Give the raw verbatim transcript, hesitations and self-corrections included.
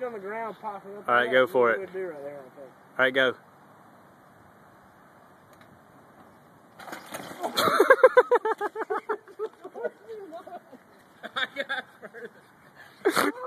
feet on the ground, popping up. All right, go for it. Right there, I think. All right, go. I got further.